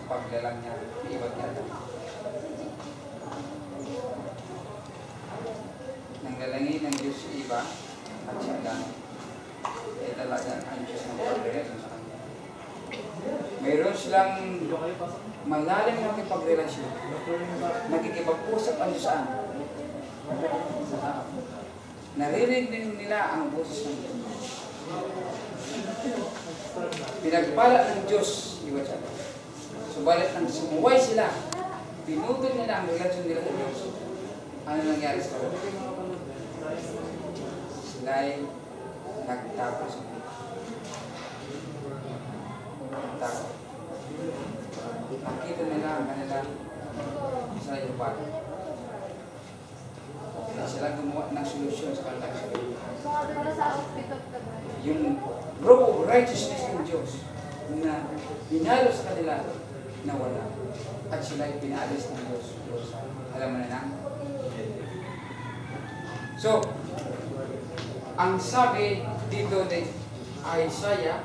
paglalang niya, iiwan niya lang. Nanglalangin ng Diyos sa iba at siya lang ay talagang ang Diyos ng pagrelasyon sa kanya. Mayroon silang malalim na makipagrelasyon. Nagkikipag-usap ang Diyos saan? Naririnig din nila ang boses ng Diyos. Pinagpala ng Diyos, iba siya. Subalit nang sumuway sila, pinutol nila ang relasyon nila sa Diyos. Ano nangyari sa kanila? Sila ay nagtapos. Nagtapos. Nakita nila ang kanilang sa iba. Sila gumawa ng solusyon sa kanilang sarili. Yung robe of righteousness ng Diyos na binalo sa kanila na wala. At sila ay pinalis ng Diyos. Alam mo na lang? So, ang sabi dito ni Isaiah,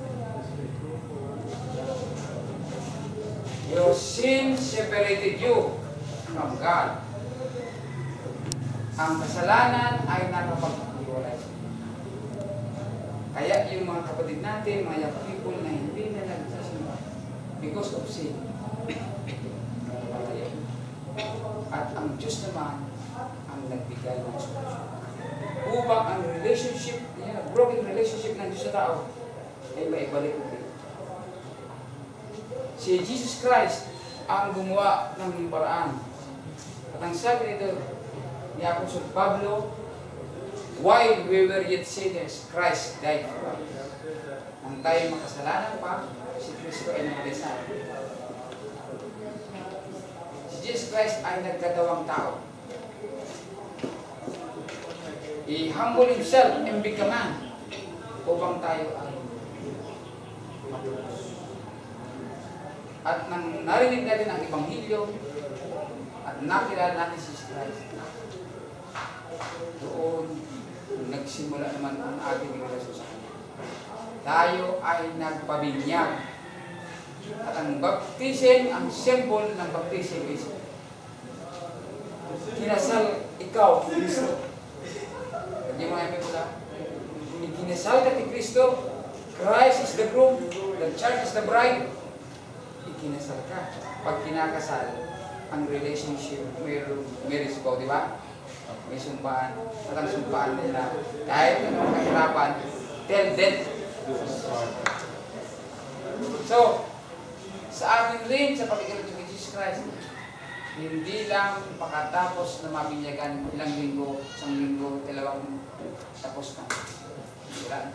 your sin separated you from God. Ang kasalanan ay nakapag-iwalay. Kaya yung mga kapatid natin, mga young people na hindi na nagsasimba because of sin. At ang Diyos naman ang nagbigay ng solusyon. Upang ang relationship, broken relationship ng Diyos sa tao ay maibalik ulit. Si Jesus Christ ang gumawa ng paraan. At ang sabi nito ni Apostol Pablo, while we were yet sinners, Christ died for us. Nang tayo makasalanan pa, si Kristo ay namatay sa atin. Si Jesus Christ ay nagkatawang tao. He humbled himself and became man upang tayo ay matubos. At nang narinig natin ang Ebanghelyo at nakilala natin si Jesus Christ, doon nagsimula naman ang ating relasyon sa Kanya. Tayo ay nagpabinyag. At ang baptism, ang symbol ng baptism is kinasal ikaw, Kristo. Hindi mo namin pula. Ikinasal ka kay Kristo. Christ is the groom. The church is the bride. Ikinasal ka. Pag kinakasal, ang relationship, marriage ko, di ba? May sumpaan. At ang sumpaan nila, kahit anong kahirapan, till death. So, sa atin rin, sa pag-ikinig kay Jesus Christ, hindi lang pakatapos na mabinyagan ilang linggo, isang linggo, dalawang tapos na. Wala na.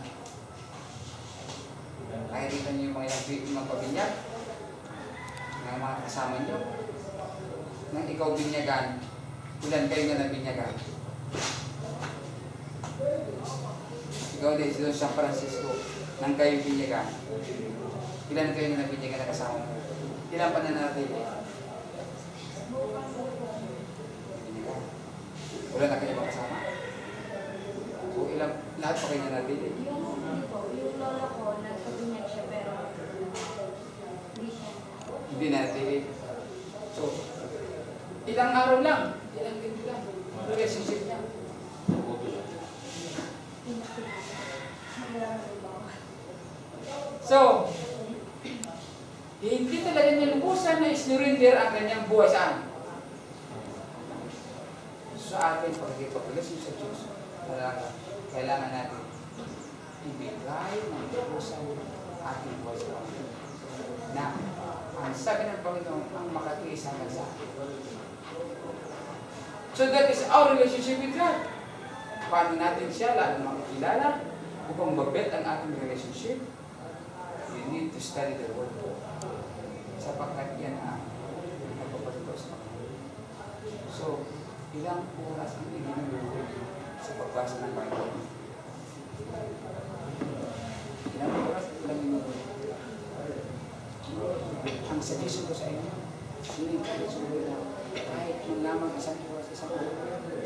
Nakikita niyo yung mga pabinyag ng mga kasama niyo. Nang ikaw binyagan, ilan kayo na nabinyagan? Ikaw din, si Don San Francisco, nang kayo binyagan. Ilan kayo na nabinyagan na kasama mo? Ilan pa na natin? Wala na kayo makasama? So, lahat pa kayo na natin? Yung lola ko, nagpabinyag siya, pero hindi siya. Hindi natin. So, ilang araw lang, ilang linggo lang, relationship niya. So, hindi talaga niya lubusan na isnurinder ang kanyang buhay saan? Sa atin, pagkipag-relasyon sa Diyos, kailangan natin ibigay ng lubusan ating buhay sa atin. Na, ang sabi ng Panginoon, ang makatiis hanggang sa atin. So that is our relationship with God. Paano natin siya lalo makikilala upang mabet ang ating relationship? You need to study the Word. Sapagkat yan ang nagpapalito sa Panginoon. So, ilang oras ang iginulog sa pagbasa ng Bible? Ilang oras ilang iginulog? Ang suggestion ko sa inyo, hindi kayo sulit na kahit yung lamang isang oras, isang oras.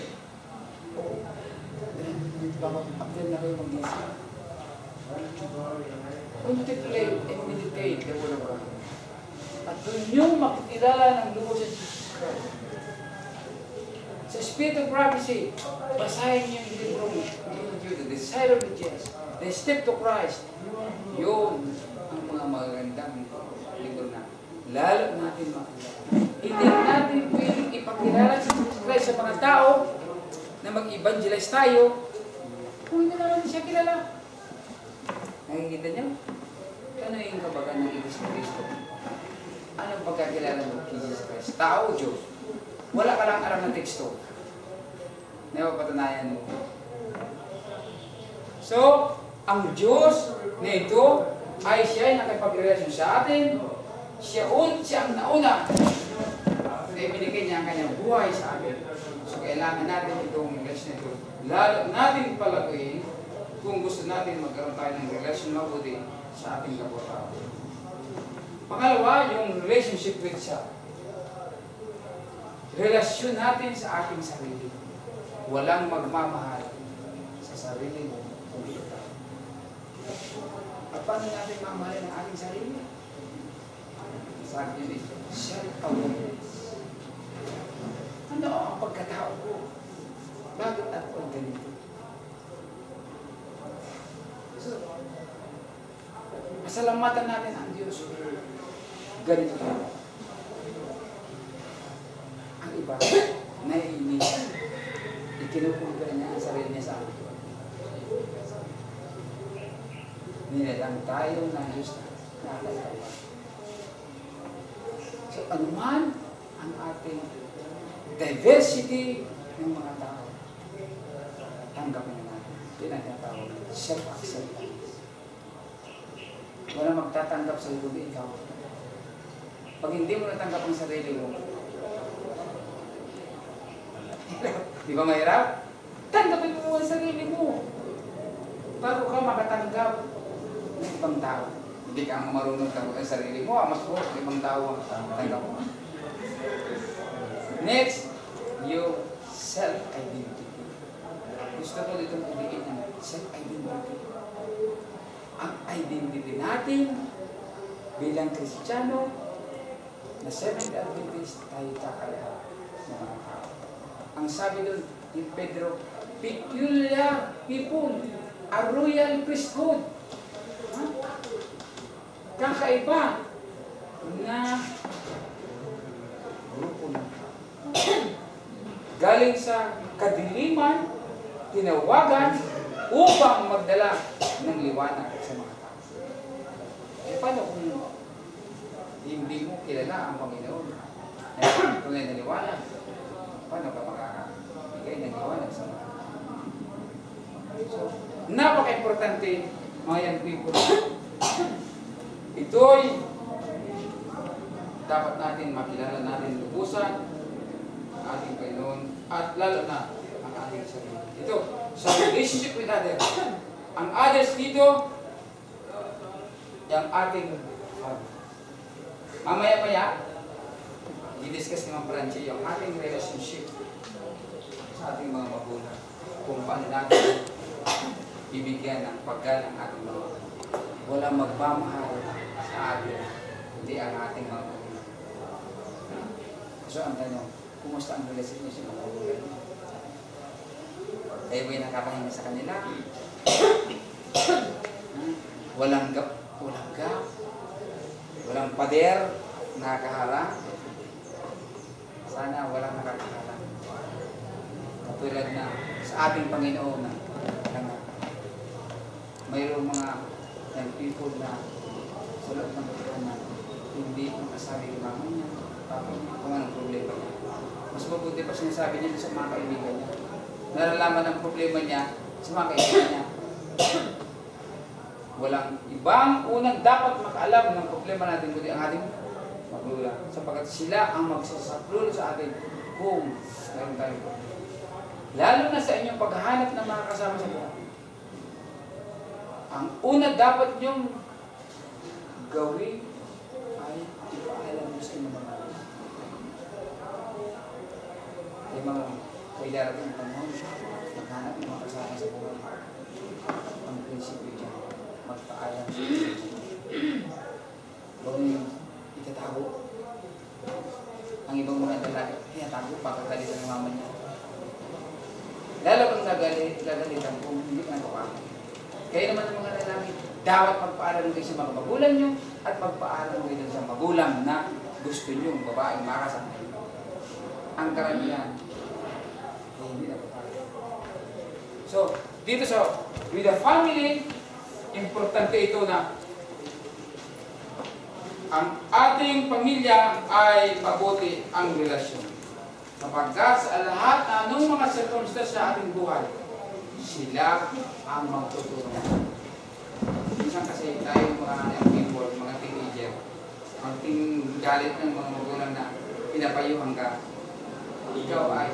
Pag-update na kayo mag-isip. Contemplate and meditate the Word of God. At Doon yung makikilala ng lubos sa Jesus Christ. Sa Spirit of Prophecy, basahin niyo yung libro mo. The Desire of the Just, The Step to Christ. Yun ang mga magagandang libro na lalo natin makilala. Hindi natin pwedeng ipakilala si Jesus Christ sa mga tao na mag-evangelize tayo kung hindi naman siya kilala. Nakikita niyo? Ano yung kabagan ng Ibig Kristo? Anong pagkakilala mo kay Jesus Christ? Tao o Diyos? Wala ka lang alam ng teksto. Napapatunayan mo. So, ang Diyos na ito ay siya ay nakipagrelasyon sa atin. Siya ang nauna. Kaya binigay niya ang kanyang buhay sa atin. So, kailangan natin itong relasyon ito. Lalo natin palaguin kung gusto natin magkaroon tayo ng relasyon mabuti sa ating kapwa-tao. Pangalawa, yung relationship with siya. Relasyon natin sa ating sarili. Walang magmamahal sa sarili mo. At paano natin mamahalin ang ating sarili? Sabi niyo, self-awareness. Ano ang pagkatao ko? Bakit ako ang ganito? So, pasalamatan natin ang Diyos. Ganito tayo. Ang iba, naiinis. Ikinukumpira niya ang sarili niya sa atin. Nilalang tayo ng Diyos na nakakatawa. So, anuman ang ating diversity ng mga tao, tanggapin na natin. Pinagkatawag, self-acceptance. Wala magtatanggap sa iyo, ikaw. Pag hindi mo natanggap ang sarili mo, di ba mahirap? Tanggapin mo ang sarili mo. Bago ka makatanggap ng ibang tao. Hindi ka marunong tanggap ang sarili mo, mas po, ibang tao ang tanggap mo. Next, yung self-identity. Gusto ko dito ibigay ng self-identity. Ang identity natin bilang Kristiyano na Seventh Adventist tayo kakaya ng mga tao. Ang sabi doon ni Pedro, peculiar people, a royal priesthood. Kakaiba na grupo ng galing sa kadiliman, tinawagan upang magdala ng liwanag sa mga tao. Eh, paano kung hindi mo kilala ang Panginoon? Tunay na liwanag. Paano ka makakabigay ng liwanag sa mga tao? So, napaka-importante, mga young people. Ito'y dapat natin makilala natin lubusan ang ating Panginoon at lalo na ang ating sarili. Ito, sa relationship with others. Ang others dito, yung ating family. Mamaya-maya, i-discuss naman franche yung ating relationship sa ating mga magulang. Kung paano natin bibigyan ng paggal ang ating mga magulang. Walang magmamahal sa atin, hindi ang ating mga magulang. So ang tanong, kumusta ang relasyon niyo sa mga magulang? Kayo ba'y nakapahinga sa kanila? Walang gap, walang pader nakakaharang. Sana walang nakakaharang. Katulad na sa ating Panginoon na mayroong mga young people na sa loob ng pagkakaan na hindi makasabi yung mama niya, papa niya, kung anong problema niya. Mas mabuti pa sinasabi niya sa mga kaibigan niya. Nalalaman ang problema niya sa mga kaibigan niya. Walang ibang unang dapat makaalam ng problema natin kundi ang ating magulang. Sapagkat sila ang magsasaklulo sa atin kung mayroon tayong problema. Lalo na sa inyong paghahanap ng mga kasama sa buhay. Ang una dapat niyong gawin ay ipaalam mo sa inyong mga yung mga kay darating ang panahon, maghanap ng mga kasama sa buhay. Ang prinsipyo dyan, magpaalam sa inyong. Huwag niyong itatago. Ang ibang mga lalaki, tinatago, pagkagalitan ng mama niya. Lalo kang gagalitan kung hindi ka natupakot. Kaya naman ang mga lalaki, dapat magpaaral kayo sa mga magulang nyo at magpaaral kayo sa magulang na gusto nyo, babaeng makasama. Ang karamihan, hindi natupakot. So, dito sa with the family, importante ito na ang ating pamilya ay mabuti ang relasyon. Sapagkat sa lahat na anong mga circumstances sa ating buhay, sila ang magtutulong. Minsan kasi tayo mga young people, mga teenager, ang galit ng mga magulang na pinapayuhan ka, ikaw ay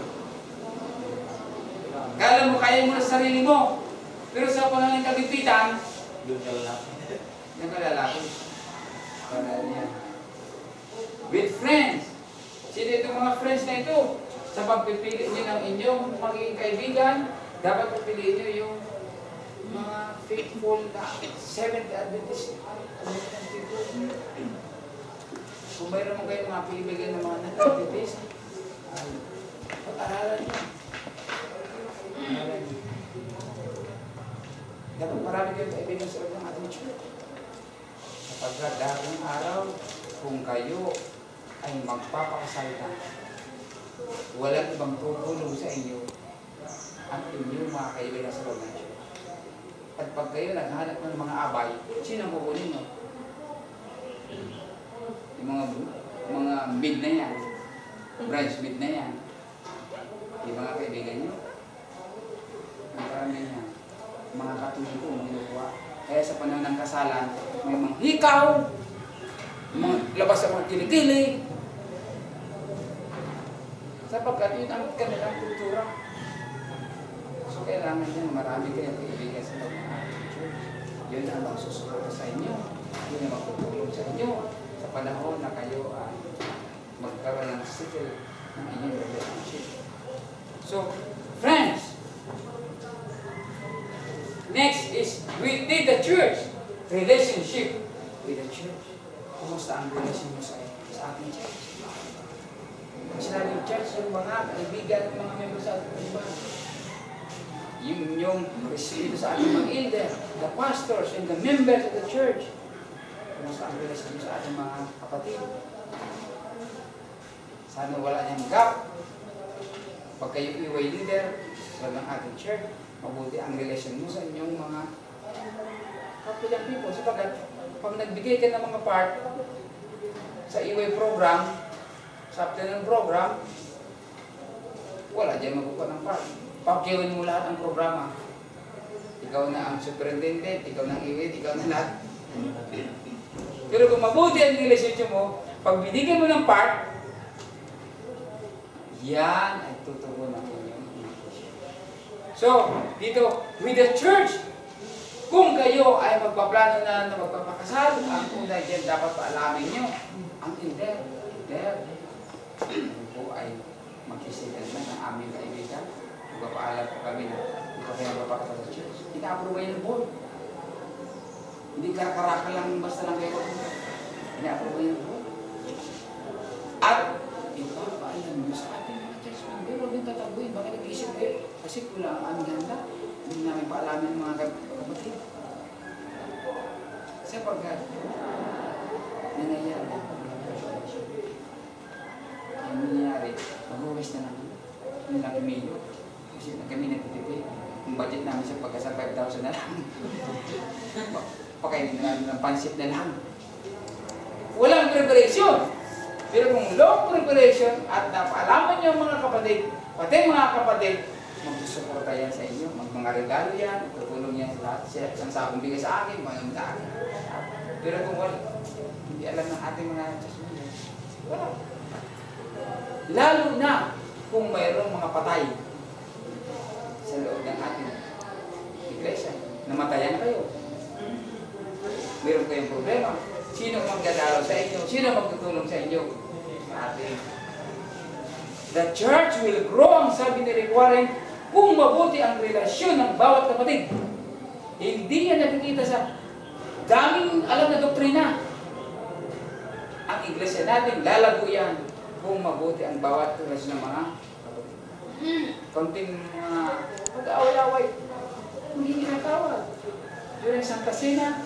kala mo kaya mo na sarili mo, pero sa panahon ng kagipitan, yung kalalaki. With friends. Sino itong mga friends na ito? Sa pagpipili nyo ng inyong magiging kaibigan, dapat pipiliin nyo yung mga faithful na Seventh Adventist. Kung mayroon mo kayo mga kaibigan ng mga Adventist, pag-aralan nyo. Dapat marami kayong kaibigan sa loob ng ating church. Sapagkat dating araw, kung kayo ay magpapakasal na, walang ibang tutulong sa inyo ang inyong mga kaibigan sa loob ng church. At pag kayo naghanap ng mga abay, sino ang kukunin mo? Yung mga mid na yan, branch mid na yan, yung mga kaibigan nyo. Ang karamihan niya, mga katulong ko, ginukuha. Kaya sa panahon ng kasalan, may mga hikaw, mga labas sa mga kilikili. Sapagkat yun ang kanilang kultura. So kailangan yan, marami kayong kaibigan sa loob ng ating church. Yun ang magsusuporta sa inyo. Yun ang magtutulong sa inyo sa panahon na kayo ay magkaroon ng settle ng inyong relationship. So, friends, next is within the church, relationship with the church. Kumusta ang relasyon mo sa ating church? Sinabi yung church, yung mga kaibigan, mga membro sa ating church. Yung residido sa ating mga elder, the pastors and the members of the church. Kumusta ang relasyon mo sa ating mga kapatid? Sana wala niyang gap. Pag kayo iway leader sa ng ating church, mabuti ang relasyon mo sa inyong mga kapilang people. Sapagkat, pag nagbigay ka ng mga part sa iway program, sa afternoon program, wala dyan magkukuha ng part. Pakiwin mo lahat ng programa. Ikaw na ang superintendent, ikaw na ang iway, ikaw na lahat. Pero kung mabuti ang relasyon mo, pag binigyan mo ng part, yan ay tutubo ng inyong relasyon. So, dito, with the church, kung kayo ay magpaplano na magpapakasal, ang una dyan dapat paalamin nyo, ang elder po ay mag-isigan na ng aming kaibigan. Magpapaalam po kami na ito kayo magpapakasal sa church. Ina-approve kayo ng board. Hindi karaka lang basta lang kayo. Ina-approve kayo ng board. At ipapaalam nyo sa ating mga church member, huwag yung tatabuin. Bakit nag-iisip kayo? Kasi kulang ang aming handa. Hindi namin paalamin ng mga kapatid. Sapagkat nangyayari ang nangyayari, mag-uwis na namin. Yung lang email. Kasi kami nagtitipid. Yung budget namin sa pagkasal 5,000 na lang. Pakainin na namin ng pansit na lang. Walang preparation. Pero kung long preparation at napaalaman niyo mga kapatid, pati mga kapatid, magsusuporta yan sa inyo. Mga regalo yan, tutulong yan sa lahat. Isang sabong bigay sa akin, mga sa akin. Pero kung wala, hindi alam ng ating mga chasmina, wala. Lalo na kung mayroong mga patay sa loob ng ating iglesia. Namatayan kayo. Mayroon kayong problema. Sino magdadalaw sa inyo? Sino magtutulong sa inyo? Sa ating. The church will grow, ang sabi ni Rick Warren, kung mabuti ang relasyon ng bawat kapatid. Hindi yan nakikita sa daming alam na doktrina. Ang ang iglesia natin, lalago yan kung mabuti ang bawat relasyon ng mga kapatid. Konting pag-away-away, hindi kinatawag. During Santa Cena,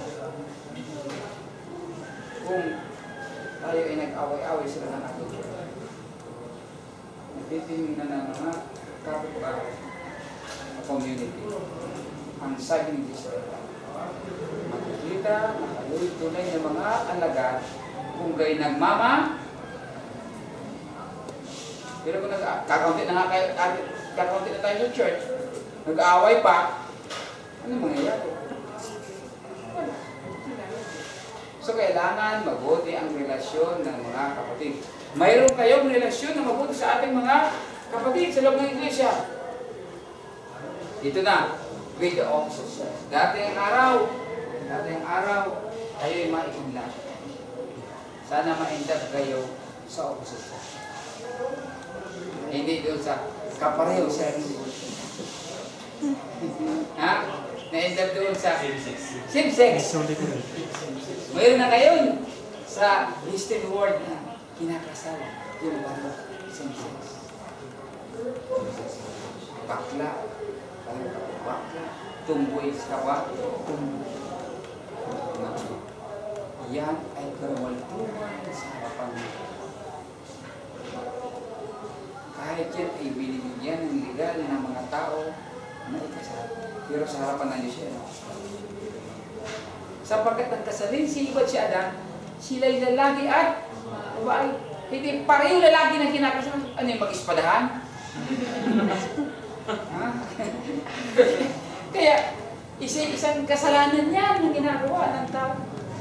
kung tayo ay nag-away-away sila ng ating nagtitingin na ng mga kapitbahay na community. Ang sabi ni Jesus, makikita, makalulit tunay ng mga alagad kung kayo nagmama. Pero kung kakaunti na tayo sa church, nag-aaway pa, ano mangyayari? So, kailangan mabuti ang relasyon ng mga kapatid. Mayroon kayong relasyon na mabuti sa ating mga kapatid sa loob ng iglesia. Ito na, with the opposite sex. Dati ang araw, kayo'y maiunlad. Sana ma-end-up kayo sa opposite sex. Hindi doon sa kapareho sex. Ha? Na-end-up doon sa same sex. Mayroon na ngayon sa Western world na kinakasal yung bago same sex. Bakla, tumboy sa kawa, yan ay karawaltuhan sa harapan mo. Kahit yan ay binibigyan ng legal ng mga tao na ikasal. Pero sa harapan na Diyos yan. Sapagkat ang kasalin si Iba at si Adan, sila'y lalaki at babae. Hindi pareho lalaki na kinakasal. Ano yung mag-ispadahan? Kaya, isang kasalanan yan ang ginagawa ng tao.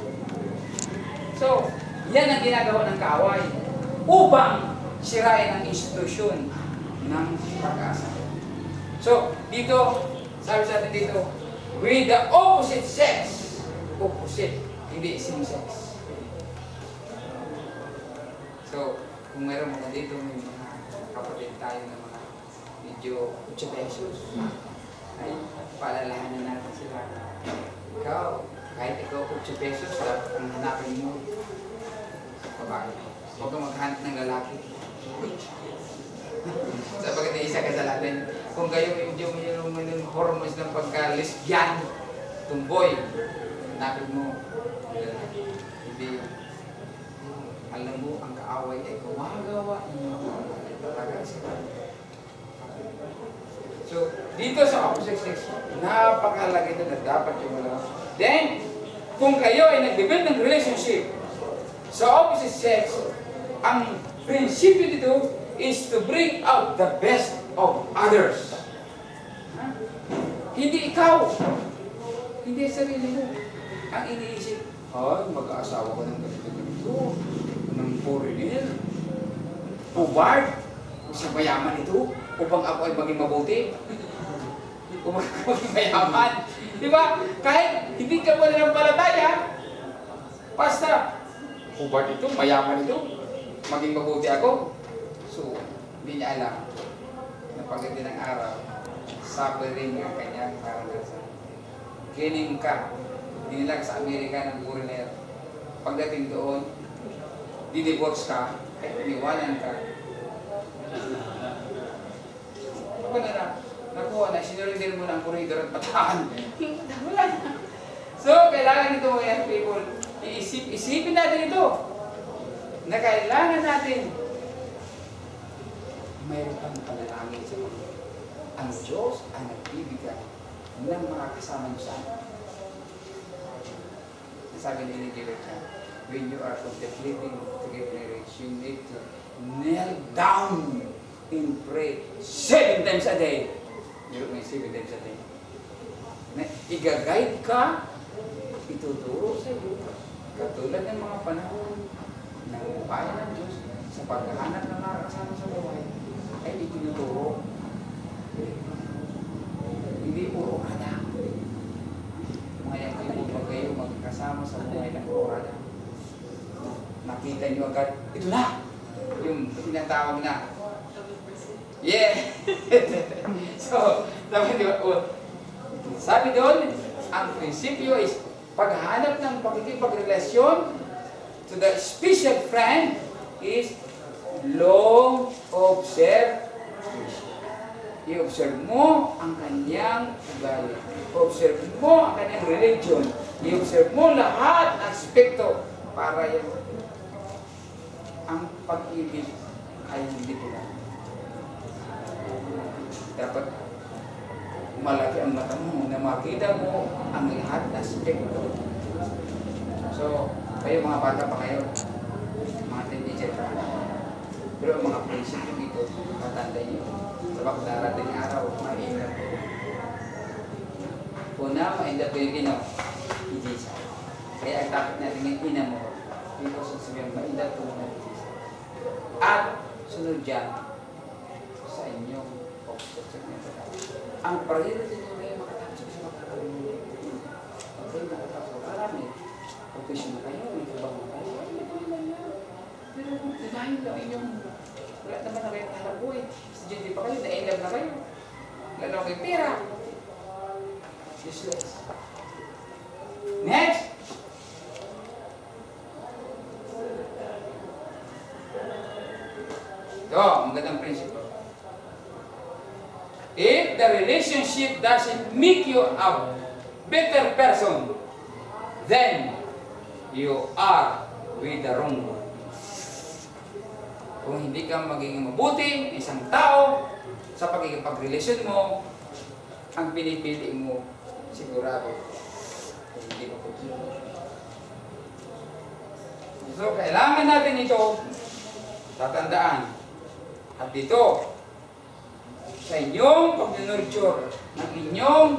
So, yan ang ginagawa ng kaaway upang sirain ang institusyon ng pag-asa. So, dito, sabi sa atin dito, with the opposite sex, opposite, hindi same sex. So, kung meron mga dito, may mga kapatid tayo na mga medyo 8 pesos, ay paalalahanan natin sila. Ikaw, kahit ikaw 8 pesos, ang hanapin mo, babae. Huwag kang maghanap ng lalaki. Sapagkat na isa kasalanan, kung kayo medyo mayroong hormones ng pagka-lesbian, tumboy, hanapin mo, hindi, alam mo, ang kaaway ay gumagawa niyo. Talaga sila. So, dito sa opposite sex, napakalaga ito na dapat yung wala. Then, kung kayo ay nag-develop ng relationship sa opposite sex, ang prinsipyo dito is to bring out the best of others. Hindi ikaw. Hindi sarili mo. Ang iniisip, ay, mag-aasawa ko ng ganito-ganito, ng foreigner, pubard, sa mayaman ito, upang ako ay maging mabuti. Upang ako maging mayaman. Di ba? Kahit hindi ka wala ng palataya, basta, pubard ito, mayaman ito, maging mabuti ako. So, hindi niya alam na pagdating ng araw, suffering ang kanyang karanasan. Kining ka, dinilag sa Amerika ng foreigner. Pagdating doon, didivorce ka, at iniwanan ka. Kapag na nakuha na, sinuridir mo ng koridor at patahan. Wala na. So, kailangan ito mga people, isipin natin ito, na kailangan natin mayroon kang panalangin sa Panginoon. Ang Diyos ang nagbibigay ng mga kasama niyo sa atin. Sabi ni Liberta, when you are contemplating to get married, you need to kneel down and pray 7 times a day. Meron may 7 times a day. Na i-guide ka, ituturo sa iyo. Katulad ng mga panahon ng bayan ng Diyos sa paghahanap ng mga kasama sa buhay, ay itinuturo. Hindi puro ada. Mga yung pag kayo magkasama sa buhay ng puro ada. Nakita nyo agad, ito na! Yung tinatawag na. Yeah! So, sabi doon, ang prinsipyo is paghanap ng pakikipagrelasyon So the special friend is long observation. I-observe mo ang kanyang ugali. I-observe mo ang kanyang religion. I-observe mo lahat ng aspekto para yan. Ang pag-ibig ay hindi pula. Dapat malaki ang mata mo na makita mo ang lahat ng aspekto. So, kayo mga bata pa kayo, mga teenager pa. Pero ang mga prinsipyo dito, matanda nyo. Sa pagdarating araw, maingat. Una, maingat ko yung ginaw. Hindi siya. Kaya ang topic natin yung ina mo. Dito sa sabihin, maingat ko muna. At sunod dyan, sa inyong pagkakasya ng pagkakasya. Ang priority nyo kayo makatapos sa makakawin mo. Okay, makatapos sa karami. Profession na kayo, may trabaho na kayo. Pero dahil lang inyong wala naman na kayo hanap buhay. Estudyante pa kayo, na-end na kayo. Wala na kayo pera. Useless. Next! Ito, magandang principle. If the relationship doesn't make you a better person, then you are with the wrong one. Kung hindi ka magiging mabuti, isang tao, sa pagkikipagrelasyon mo, ang pinipili mo, sigurado, hindi mo po. So, kailangan natin ito, tatandaan. At dito, sa inyong pag-nurture, ng inyong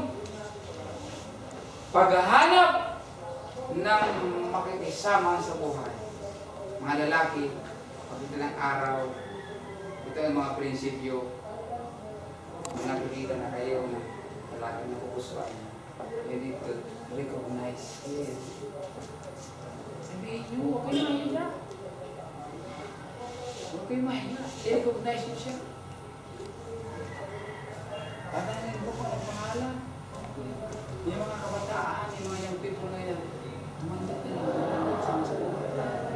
paghahanap ng makikisama sa buhay. Mga lalaki, pagkita ng araw, ito ang mga prinsipyo, nakikita na kayo na lalaki na pupusuan. You need to recognize it. Sabihin nyo, huwag kayo mahiya. Huwag kayo mahiya. I-recognize nyo siya. Tatanin mo kung ang pangalan. Yung mga kabataan, yung mga young people na yan, mandat na lang sama sa buhay.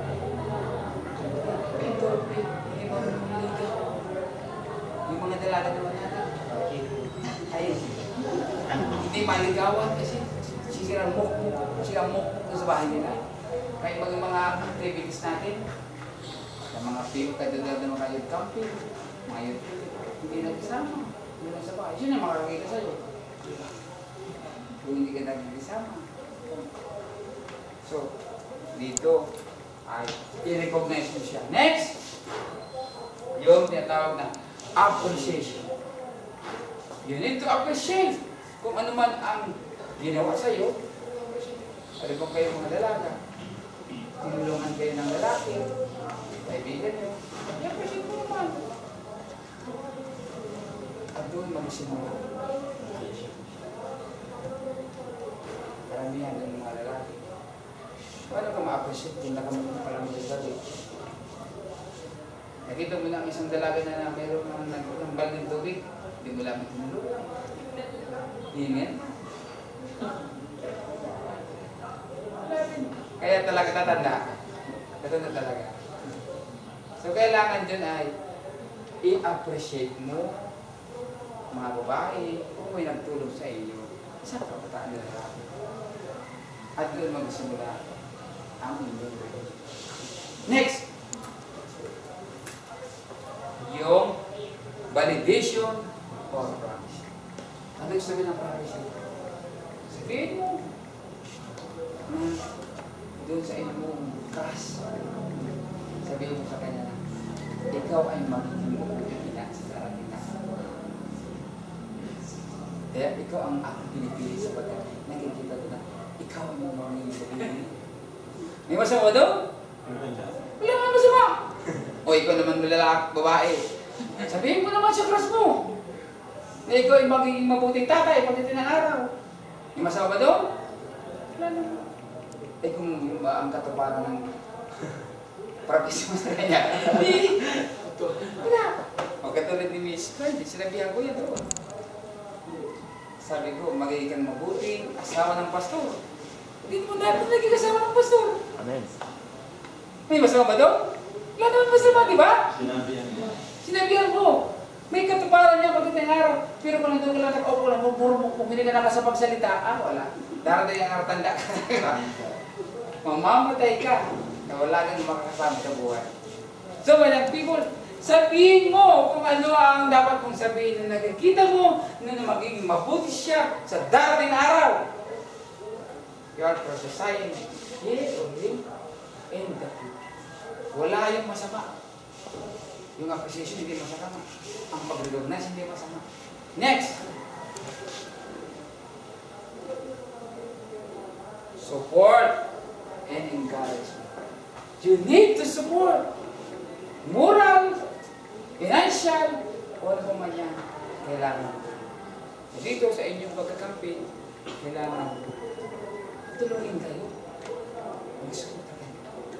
Endorphin, yung mga ligaw. Yung mga dalaga naman natin. Ayun. Hindi maligawan kasi sila mok sa bahay nila. Kaya mga activities natin, sa mga film, kadadad na mga youth camping, mga youth, hindi nagsama. Hindi lang sa bahay. Yun ang makakakita sa'yo. Kung hindi ka nagsama. So, dito ay i-recognize mo siya. Next, yung tinatawag na appreciation. You need to appreciate kung ano man ang ginawa sa'yo. Ano kung kayo mga dalaga, tinulungan kayo ng lalaki, kaibigan nyo, i-appreciate mo naman. At doon mag-simula. Karamihan ng mga lalaki. Paano ka ma-appreciate kung nakamit pa lang sa sabi? Nakita mo na ang isang dalaga na mayroon ng nagbal ng tubig, hindi mo lang tinulungan. Amen? Kaya talaga tatanda. Tatanda talaga. So kailangan dyan ay i-appreciate mo mga babae kung may nagtulong sa iyo. Isang kabataan na lalaki. At doon magsimula ang inyong relationship. Next! Yung validation or promise. Ano yung sabihin ng promise? Sabihin mo doon sa inyong crush. Sabihin mo sa kanya na ikaw ay magiging ina sa darating na. Kaya ikaw ang aking pinipili sapagkat nakikita ko na ikaw ang magiging. May masama doon? Wala nga masama. O ikaw naman lalaki, babae. Sabihin mo naman sa crush mo na ikaw ay magiging mabuting tatay pagdating ng araw. May masama ba doon? Wala naman. Eh kung ang katuparan ng practice mo sa kanya, hindi. Wala. O katulad ni Miss Franche, sinabihan ko yan doon. Sabi ko, magiging kang mabuting asawa ng pastor. Hindi mo natin naging asawa ng pastor. Amen. May masama ba doon? Wala naman masama, di ba? Sinabihan mo. Sinabihan mo. May katuparan niya pagdating ng araw. Pero kung nandun ka lang nakaupo lang, puro mo, kung hindi ka nakasapagsalita, wala. Darating ang araw, tanda ka. Mamamatay ka na wala kang makakasama sa buhay. So, walang people, sabihin mo kung ano ang dapat mong sabihin na nakikita mo na magiging mabuti siya sa darating na araw. You are prophesying yes or him in the future. Wala yung masama. Yung appreciation hindi masama. Ang pag-recognize hindi masama. Next. Support and encouragement. You need to support. Moral, financial, o ano man yan, kailangan. Dito sa inyong pagkakampi, kailangan tulungin kayo. Mag-support kayo.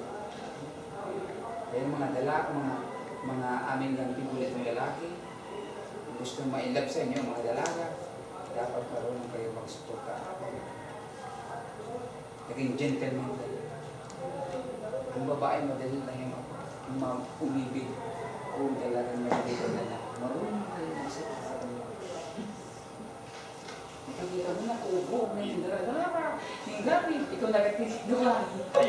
Kaya mga aming lang pinulit ng lalaki, gusto ma-inlove sa inyo, mga dalaga, dapat karoon kayo mag-support ka. Naging gentleman kayo. Ang babae madali lang yung umibig kung talagang nagdito na lang. Marunong kayo mag-support sa kanila. Nakikita mo na kubo, may hindara, hinggabi, ikaw nagatisin doon.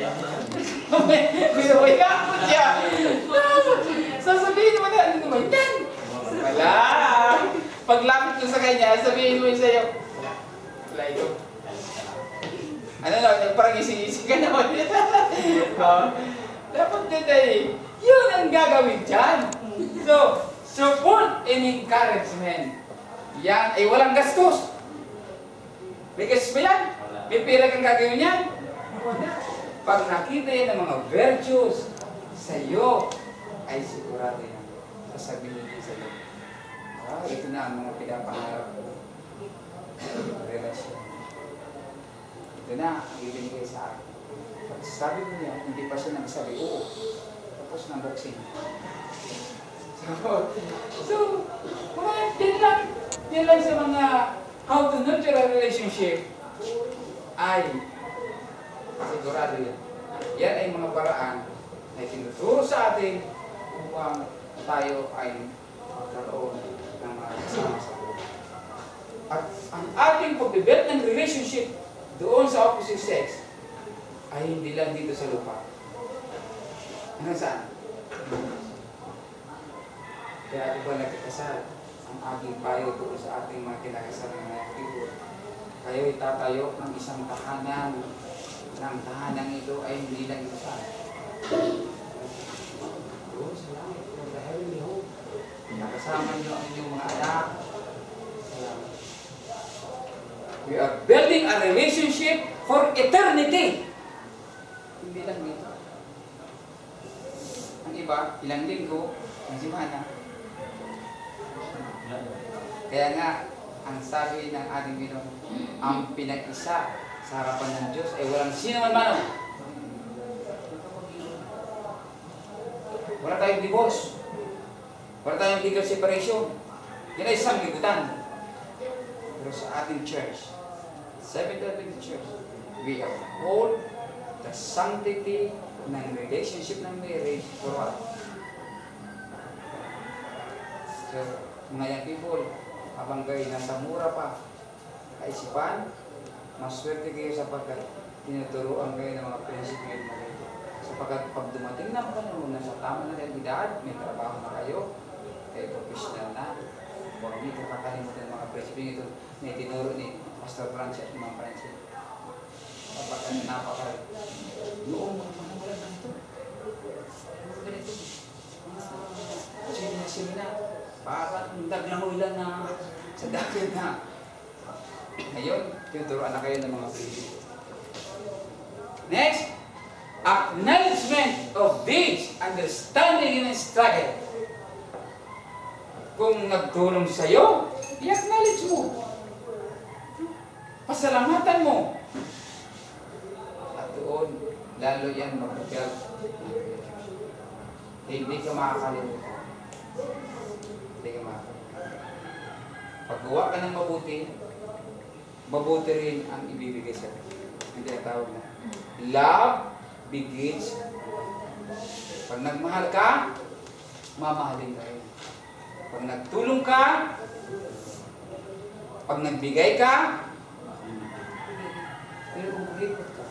Binawaya mo siya. Sasabihin mo na, ano naman yan? Wala. Paglapit ko sa kanya, sabihin mo yun sa'yo. Wala ito. Ano na, parang isi-isi ka naman. Dapat din eh. Yun ang gagawin dyan. So, support and encouragement. Yan ay walang gastos. May gastos ba yan? May pera kang gagawin yan? Wala. Pag nakita yan ng mga virtues sa iyo, ay sigurado yan. Sasabihin din sa iyo. Ito na ang mga pinapangarap ko. Relasyon. Ito na ang ibinigay sa akin. Pag sabi mo niya, hindi pa siya nagsabi, oo. Tapos ng boxing. So, yan lang sa mga how to nurture a relationship ay sigurado yan. Yan ay mga paraan na tinuturo sa atin upang tayo ay magkaroon ng mga kasama sa buhay. At ang ating pag-build ng relationship doon sa opposite sex ay hindi lang dito sa lupa. Hanggang saan? Kaya ako ba nagkakasal? Ang aking payo doon sa ating mga kinakasal ng mga people. Kayo itatayo ng isang tahanan. Ng tahanan ito ay hindi lang ito saan. Doon sa langit, from the heavenly home. Nakasama niyo ang inyong mga anak. Salamat. We are building a relationship for eternity. Hindi lang dito. Ang iba, ilang linggo, ang simana. Kaya nga, ang sabi ng ating Pinoon, ang pinag-isa sa harapan ng Diyos ay walang sino man mano. Wala tayong divorce. Wala tayong legal separation. Yan ay isang ligutan. Pero sa ating church, Seventh Adventist Church, we uphold the sanctity ng relationship ng marriage for what? So, mga young people, habang kayo nasa mura pa, kaisipan, maswerte kayo sapagkat tinuturuan kayo ng mga prinsipyo na ito. Sapagkat pag dumating na panahon na sa tama na edad, may trabaho na kayo, kayo professional na, huwag dito kakalimutan ng mga prinsipyo ito na itinuro ni Pastor Franche at mga Franche. Sapagkat noong mga wala na ito. Mga ganito. Sina, parang daglangoy lang na sa dagat na. Ngayon, tinuturoan na kayo ng mga prinsipyo. Next, acknowledgement of deeds, understanding and struggle. Kung nagtulong sa'yo, i-acknowledge mo. Pasalamatan mo. At doon, lalo yan magbigat. Hindi ka makakalimutan. Hindi ka makakalimutan. Paggawa ka ng mabuti, mabuti rin ang ibibigay sa'yo. Ang tinatawag na love begins Pag nagmahal ka, mamahalin ka rin. Pag nagtulong ka, pag nagbigay ka, pero kung kuripot ka,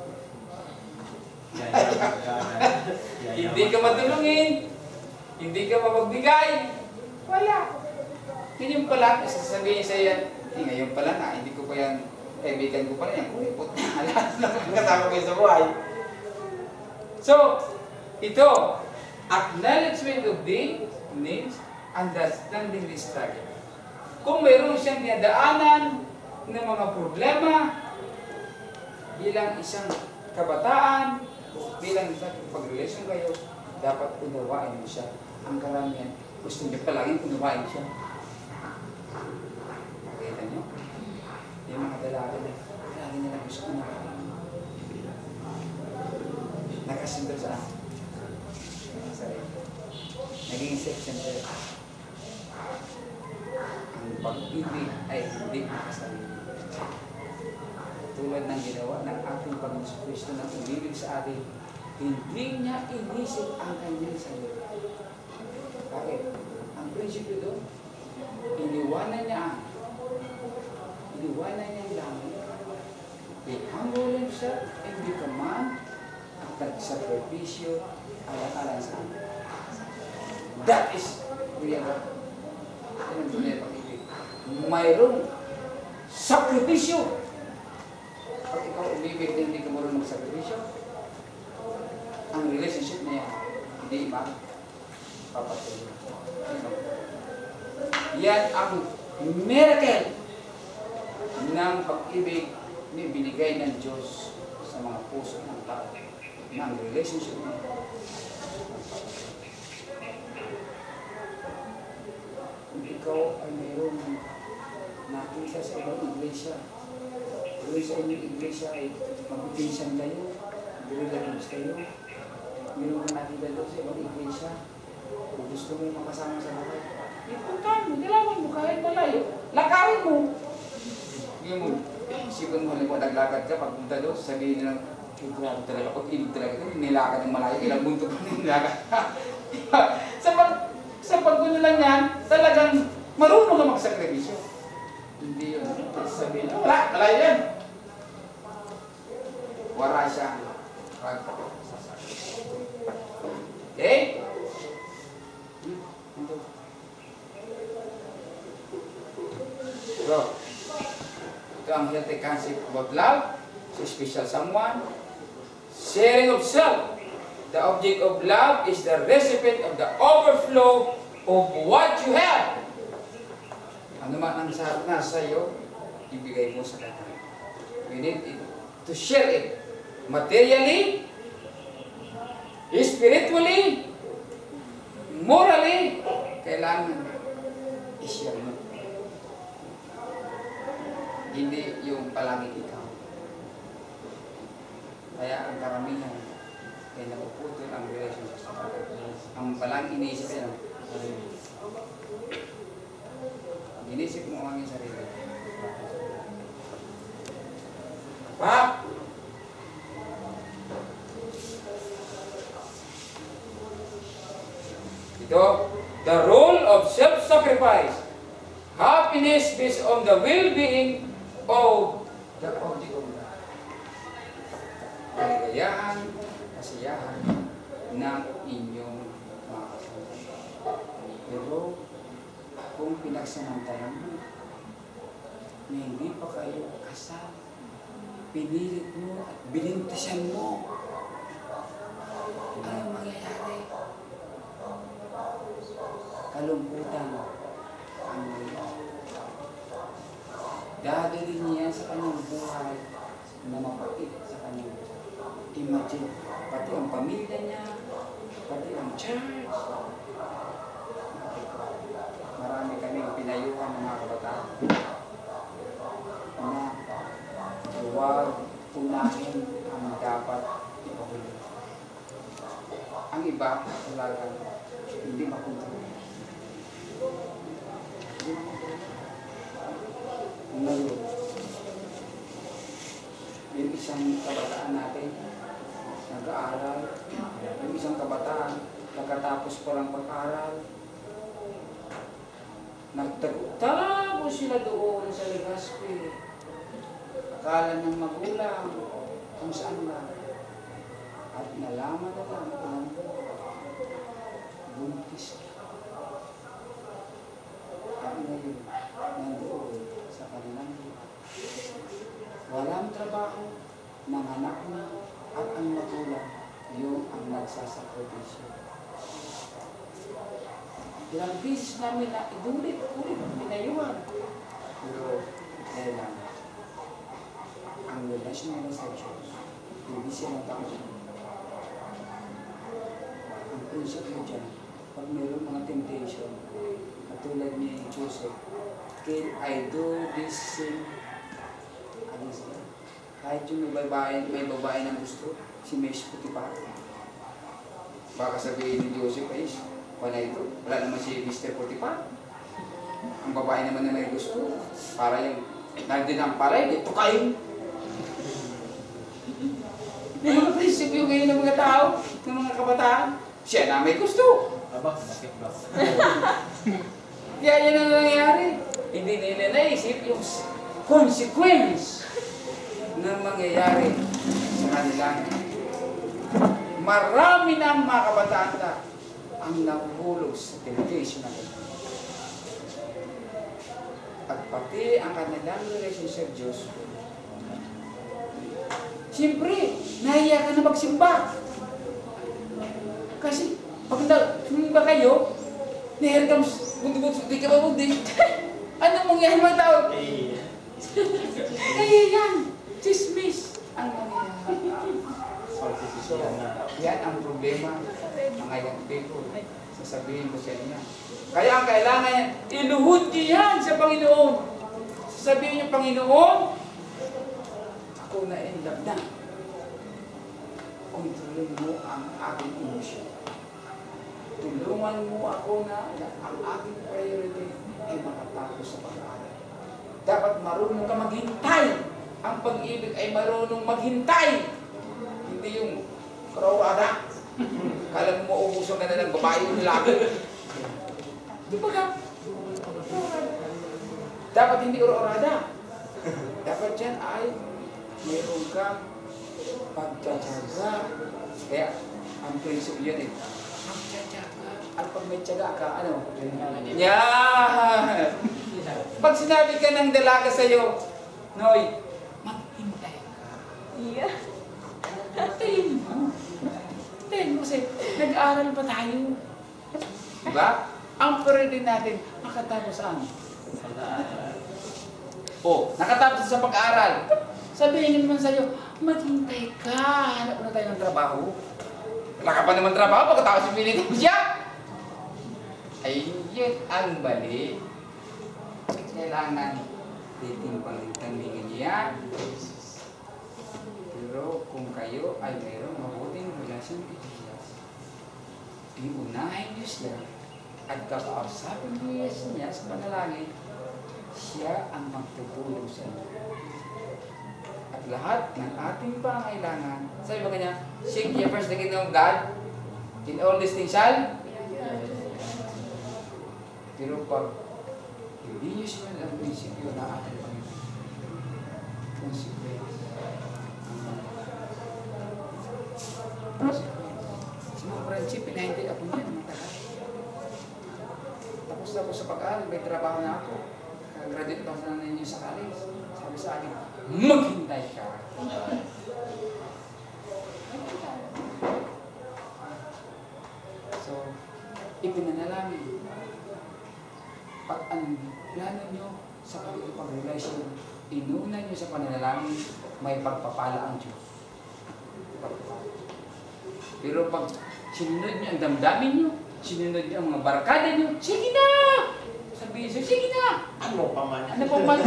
hindi ka matulungin, hindi ka mapagbigay, wala. Ganyan pala, sasabihin sa yan, ngayon pala nga, hindi ko pa yan, kaibigan ko pala yan, kuripot na, lahat na kasama ko sa buhay. So, ito, acknowledgement of the needs, understanding the struggle. Kung mayroon siyang dinadaanan ng mga problema, bilang isang kabataan, bilang isang pag-relasyon kayo, dapat unawain mo siya. Ang karamihan, gusto niyo palaging unawain siya. Nakita niyo? Yung mga dalaga na, lagi nila gusto unawain. Nakasinto saan? Naging section sila. Ang pag-ibig ay hindi nakasarili. Tulad ng ginawa ng ating Panginoon Kristo na umibig sa atin, hindi niya inisip ang kanyang sarili. Bakit? Ang prinsipyo doon, iniwanan niya ang langit. He humbled himself and become man at nagsakripisyo alang-alang sa atin. That is real. Yan ang tunay pag-ibig. Mayroong sakripisyo. Pag ikaw umibig na hindi ka marunong magsakripisyo, ang relationship na yan, hindi papatuloy. Yan ang miracle ng pag-ibig na binigay ng Diyos sa mga puso ng tao. Ng relationship na yan. Kung ikaw ay mayroong nakita sa ibang iglesia, doon sa inyong iglesia ay magpipinsan kayo, relatives kayo, mayroong ka nakita doon sa ibang iglesia, kung gusto mo makasama sa bahay, ipuntahan mo, dilawan mo, kahit malayo, lakarin mo. Ngayon mo, isipin mo, halimbawa naglakad ka, pagpunta doon, sabihin nilang, grabe talaga, pag-ibig talaga, nilakad ng malayo, ilang buntot mo nilakad. Sa pagkuno lang yan, talagang marunong ka magsakripisyo. Hindi yun. Sabihin, wala yan. Wala siya. Okay? So, ito ang healthy concept about love. So, special someone. Sharing of self. The object of love is the recipient of the overflow of what you have. Ano man ang nasa iyo, ibigay mo sa kanya. We need to share it. Materially, spiritually, morally, kailangan i-share mo. Hindi yung palagi ikaw. Kaya ang karamihan, kaya napuputol ang relationship sa kapatid. Ang palang iniisip yan, inisip mo ang iyong sarili. Pa! Ito, the role of self-sacrifice. Happiness based on the well-being of the object of love. Kaligayahan, kasiyahan ng inyong mga kasama. Pero kung pinagsamantayan mo na hindi pa kayo kasal, pinilit mo at binintisan mo, ano mangyayari? Kalungkutan ang mangyayari. Dadalhin niya sa kanyang buhay na mapait sa kanyang buhay. Imagine, pati ang pamilya niya, pati ang church. Marami kaming pinayuhan ng mga kabataan na huwag unahin ang dapat ipahuli. Ang iba, talagang hindi makontrol. Ngayon, yung isang kabataan natin, nag-aaral. Yung isang kabataan, nakatapos pa lang pag-aral. Nagtapos sila doon sa Legazpi. Akala ng magulang kung saan ba. At nalaman na lang kung buntis ka. At ngayon, nandoon sa kanilang buhay. Walang trabaho, nanganak na, at ang magulang, yung ang nagsasakripisyo. Ilang beses namin na inulit-ulit, pinayuhan. Pero, kailan, ang relasyon nila sa Diyos, hindi siya ng tao. Ang prinsipyo dyan, pag mayroong mga temptation, katulad ni Joseph, can I do this sin against God? Kahit yung may babae ng gusto, si Mesh Putipa. Baka sabihin ni Joseph, ay, wala ito. Wala naman si Mr. Putipa. Ang babae naman na may gusto. Para yung nandun ang palay, dito kayo. May mga prinsipyo ngayon ng mga tao, ng mga kabataan. Siya na may gusto. Aba, bakit ba? Kaya yan ang nangyayari. Hindi nila naisip yung consequence na mangyayari sa kanilang. Marami ng mga kabataan na ang nahuhulog sa temptation na ito. At pati ang kanilang relationship sa Diyos. Siyempre, nahiya ka na magsimba. Kasi, pag sumimba kayo, nahiya ka, bundi ka ba bundi? Anong mangyayari mga tao? Kaya yan, chismis ang mangyayari. So, yan ang problema mga young people. Sasabihin ko sa inyo. Kaya ang kailangan yan, iluhod niyo yan sa Panginoon. Sasabihin niyo, Panginoon, ako na endap na. Kontrolin mo ang aking emosyon. Tulungan mo ako na ang aking priority ay makatapos sa pag-aaral. Dapat marunong ka maghintay. Ang pag-ibig ay marunong maghintay. Hindi yung karawada. Kala mo maubuso na ng babae yung lalaki. Di ba ka? Dapat hindi orada. Dapat yan ay mayroon kang pagtsatsaga. Kaya, ang prinsip yun eh. Pagtsatsaga. At pag may tsaga ka, ano? Yan! Pag sinabi ka ng dalaga sa'yo, Noy, maghintay ka. Yeah. Hintayin mo. Hintayin mo kasi nag-aaral pa tayo. Diba? Ang priority natin, nakatapos saan? O, nakatapos sa pag-aaral. Sabihin naman sa'yo, maghintay ka. Hanap na tayo ng trabaho. Wala ka pa naman trabaho, pagkatapos pilitin mo siya. Ay, yun ang bali. Kailangan titimpang-titimbingin niya. Pero kung kayo ay mayroong mabuting relasyon kay Jesus, iunahin niyo siya at kakausapin niyo niya sa panalangin, siya ang magtutulong sa inyo. At lahat ng ating pangailangan, sabi ba kanya, seek ye first the kingdom of God, in all these things shall. Pero pag hindi niyo siya ang prinsipyo na ating Panginoon, consequence. Sa mga friendship, pinahintay ako niya ng matagal. Tapos ako sa pag-aaral, may trabaho na ako. Graduate ako na ninyo sa college. Sabi sa akin, maghintay ka. So, ipinanalangin. Pag ang plano nyo sa pag-relasyon, inuna nyo sa pananalangin, may pagpapala ang Diyos. Pero pag sinunod nyo ang damdamin nyo, sinunod nyo ang mga barkada nyo, sige na! Sabihin siya, sige na! Ano pa man? Ano pa man?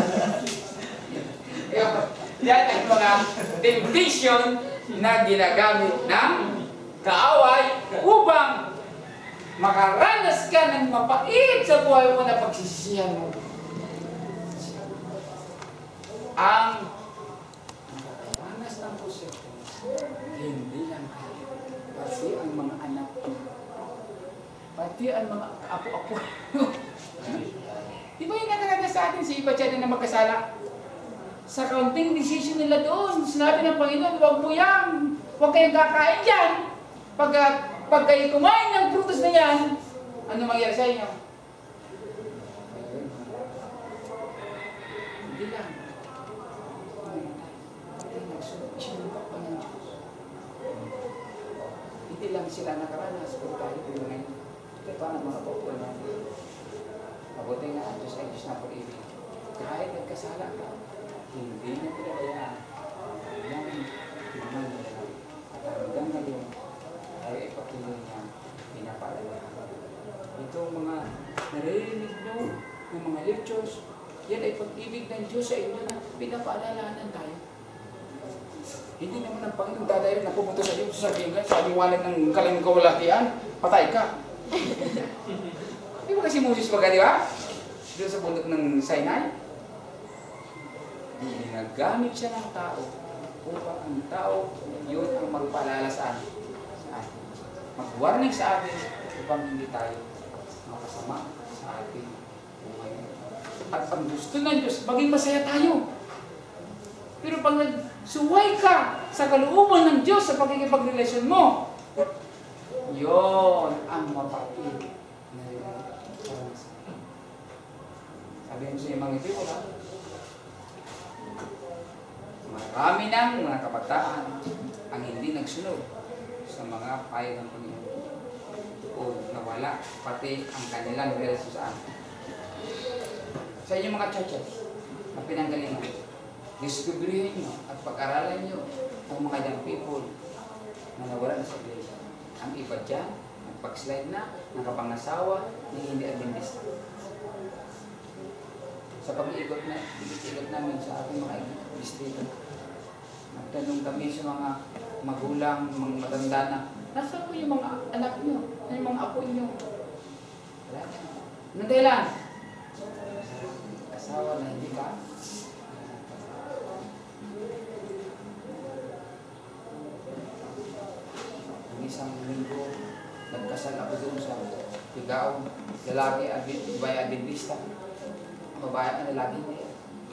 Yan ang mga temptation na ginagamit ng kaaway upang makaranas ka ng mapait sa buhay mo na pagsisisihan mo. Ang makaranas ng consequence, hindi lang At yan, mga apo-apo. Di ba yung nakakata sa atin, si iba dyan na magkasala? Sa kaunting decision nila doon, sinabi ng Panginoon, huwag mo yan, huwag kayong kakain dyan. Pag kayo kumain ng prutas na yan, ano mangyari sa inyo? Hindi lang. Sinumpak pa ng Diyos. Hindi lang sila nakaranas, pero tayo po ngayon. Ito ang mga popol natin. Mabuti nga ang Diyos ay Diyos na pag-ibig. Kahit nagkasala ka, hindi niya pinabayaan. Yan, naman nila. At hanggang ngayon, ay ipatuloy niya, pinapaalala. Itong mga naririnig nyo, ng mga lectures, yan ay pag-ibig ng Diyos sa inyo na pinapaalalanan tayo. Hindi naman ang Panginoon dadayo na pupunta sa Diyos, sabihin ka, sa liwanag ng kalang kawalatian, patay ka. Di ba kasi Moses baga, di ba? Doon sa bundok ng Sinai. Ginagamit siya ng tao upang ang tao, yun ang magpaalala sa atin. Mag-warning sa atin upang hindi tayo makasama sa atin. At ang gusto ng Diyos, maging masaya tayo. Pero pag nagsuway ka sa kalooban ng Diyos sa pagkikipagrelasyon mo, yun ang mapapili na karanasan. Sabihin ko sa mga ito, wala. Marami ng mga kabataan ang hindi nagsunod sa mga payo ng Panginoon o nawala pati ang kanilang relasyon sa atin. Sa inyong mga churches na pinanggalingan, diskubrihin nyo at pag-aralan nyo ang mga young people na nawala na sa iglesia. Ang iba dyan, nagpag-slide na, nakapangasawa, na hindi Adventista. Sa pag-iikot namin sa ating mga distrito, nagtanong kami sa mga magulang, mga matanda na, nasa po yung mga anak nyo, yung mga apo nyo? Wala na. Anong dahilan? Asawa na hindi ka? Isang linggo, nagkasal ako doon sa Tigaon, lalaki, babae Adventista. Babae ang lalaki niya.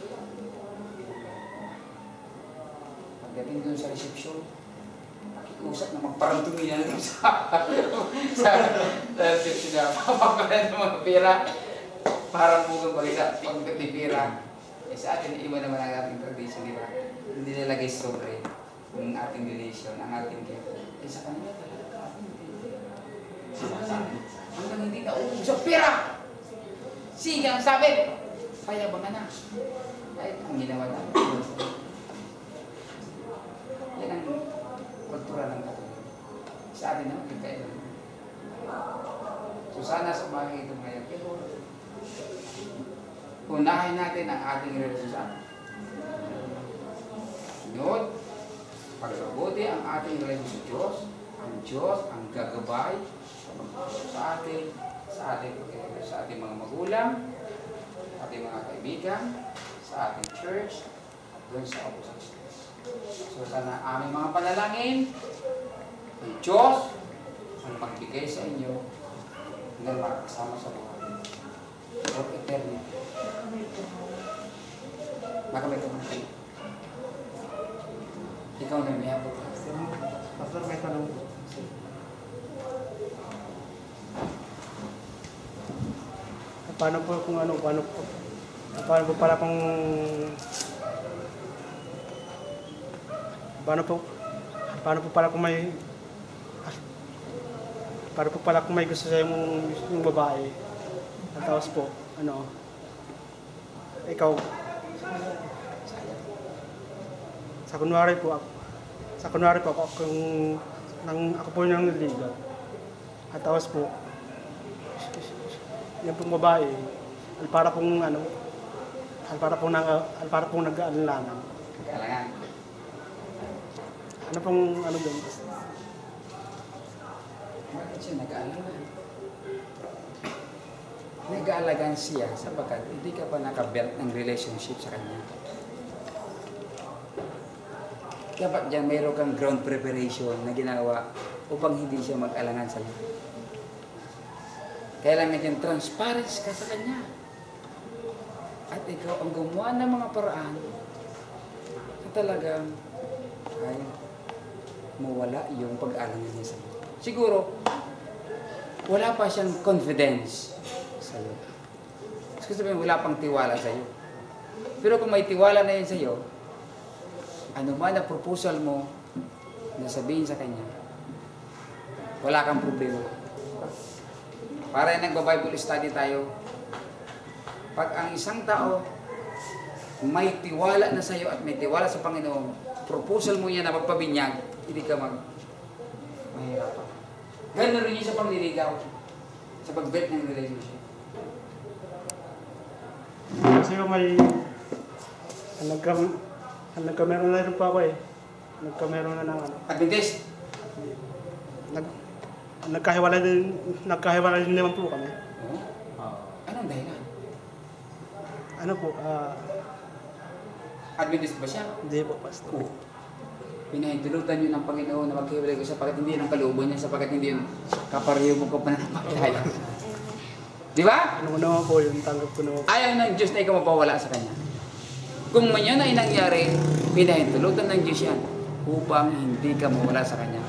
Pagdating doon sa reception, nakikusap na magparantumi na doon sa reception na papakalan ng mga pera. Parang mukhang bagay pagdating pera. Sa atin, iba naman ang ating tradition, di ba? Hindi nilagay sobre ang ating relation, ang ating gift. Sa kanila talaga hanggang hindi na uubos sa pera. Sige ang sabi, payabangan na. Ay, ang ginawa namin. Yan ang kultura ng Katoliko. Sa atin naman, yung kailan. So sana sa mga ito ngayon, pero unahin natin ang ating relasyon sa atin. Sunod, pagkabuti ang ating relasyon sa Diyos, ang Diyos ang gagabay sa ating mga magulang, sa ating mga kaibigan, sa ating church, at doon sa opposition. So sana aming mga panalangin, ang Diyos ang magbigay sa inyo ng makakasama sa buhay for eternity. Makamay ka mga. Ikaw na may abot. Pastor, may tanong po. Paano po kung ano, paano po pala kung paano po pala kung may gusto sa yung babae. At tapos po, ikaw sa kunwari po ako ako po yung niligaw. At tapos po, yung pong babae, para pong nag-aalangan. Kailangan. Ano pong doon? Bakit siya nag-aalagan? Nag-aalagan siya sapagkat hindi ka pa naka-build ng relationship sa kanya. Dapat dyan mayroon kang ground preparation na ginawa upang hindi siya mag-alangan sa iyo. Kailangan naging transparent ka sa Kanya. At ikaw ang gumawa ng mga paraan na talagang ay mawala yung pag-alangan niya sa iyo. Siguro, wala pa siyang confidence sa iyo. Gusto sabihin, wala pang tiwala sa iyo. Pero kung may tiwala na yun sa iyo, ano man na proposal mo na sabihin sa Kanya, wala kang problema. Para yung nagba-Bible study tayo, pag ang isang tao may tiwala na sa iyo at may tiwala sa Panginoon, proposal mo yan na magpabinyag, hindi ka mahirapan. Ganun rin yun sa pangliligaw, sa pag-build ng relationship. Kasi may nagkameron na rin pa ako eh. Nagkameron na ng ano. Adventist? Nagkahiwalay din naman po kami. Anong dahilan? Ano po, Adventist ba siya? hindi po, pastor. Pinahintulutan yun ng Panginoon na maghiwalay ko sapagkat hindi ng kalooban niya, sapagkat hindi yun kapareho mo ko pananampalataya. Di ba? Ano naman po yun, tanggap ko naman po. Ayaw ng Diyos na ikaw mapawala sa Kanya. Kung man yan ay nangyari, pinahintulutan ng Diyos yan upang hindi ka mawala sa Kanya.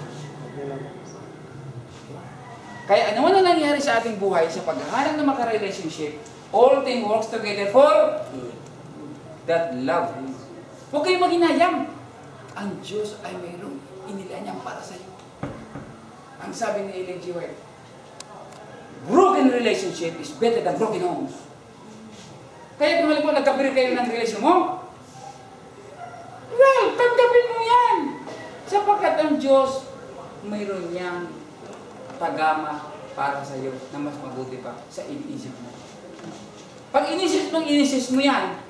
Kaya ano man ang nangyari sa ating buhay sa paghahanap ng maka-relationship, all things works together for that love. Huwag kayong maghinayang. Ang Diyos ay mayroong inila niyang para sa iyo. Ang sabi ni Ellen G. White, broken relationship is better than broken homes. Kaya kung halimbawa nagkapiri kayo ng relasyon mo, well, tanggapin mo yan. Sapagkat ang Diyos mayroon niyang pagama para sa iyo na mas mabuti pa sa iniisip mo. Pag iniisip mo yan,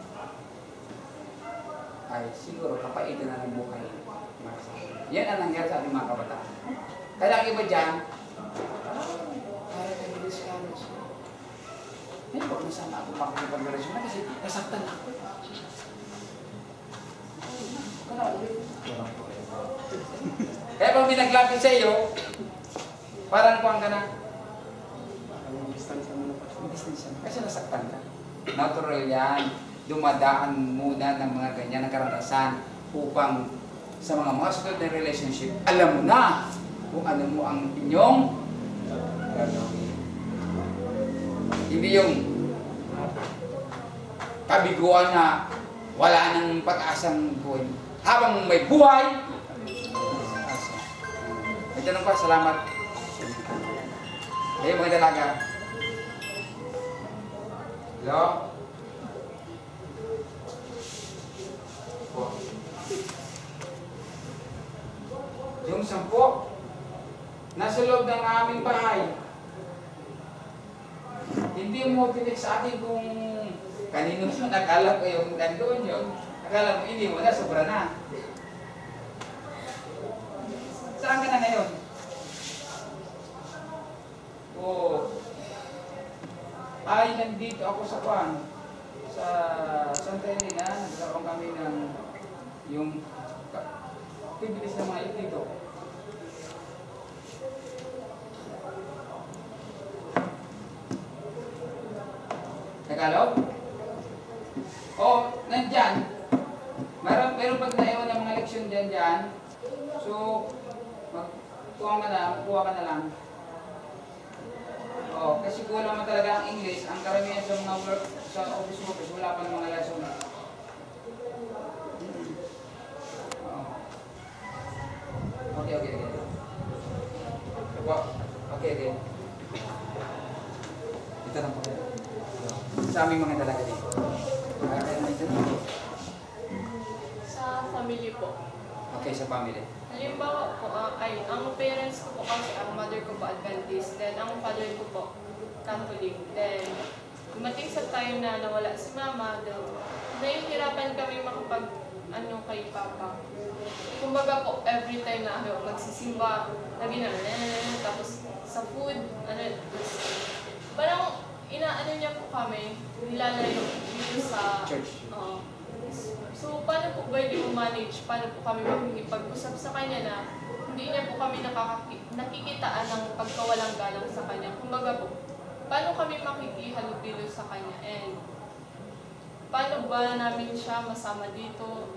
ay siguro kapaitan na ng buhay. Yan ang nangyari sa ating mga kabataan. Kaya ang iba dyan, kaya kayo discourage. Ngayon, huwag na sana ako makakipag-relasyon na kasi nasaktan ako. Kaya pag pinaglapit sa iyo, parang kuwang ka na. Distansya. Kasi nasaktan ka. Natural yan. Dumadaan muna ng mga ganyan ng karanasan upang sa mga sunod na relationship, alam mo na kung ano mo ang inyong gagawin. Hindi yung kabiguan na wala nang pag-asang buhay. Habang may buhay, asa. May tanong pa, salamat. Ayun mga dalaga. Hello? Yung 10, nasa loob ng aming bahay. Hindi mo tinig sa akin kung kanino mo nakala ko yung nandoon yun. Akala mo hindi mo na, sobra na. Saan ka na ngayon? Ay, nandito ako sa sa Santa Elena. Nagkaroon kami ng yung activities ng mga dito. Tagalog? Oh, nandyan. Meron pag naiwan ng mga leksyon dyan. So, kuha ka na lang. Oh, kasi kulang mo talaga ang English. Ang karamihan sa mga work sa office mo, kasi wala pa ng mga lesson. Okay. Okay. Ito lang po. Sa aming mga dalaga dito. Sa family po. Okay, sa family. Halimbawa po, ang parents ko po kasi, ang mother ko po Adventist, then ang father ko po Catholic. Then, dumating sa time na nawala si mama, then nahihirapan kami kay papa. Kumbaga po, every time na magsisimba, lagi na, tapos sa food, parang inaano niya po kami, nilalayo dito sa church. So, paano po ba yung manage? Paano po kami makikipag-usap sa kanya na hindi niya po kami nakikitaan ng pagkawalang galang sa kanya? Kumbaga po, paano kami makikihalubilo sa Kanya? And paano ba namin siya masama dito?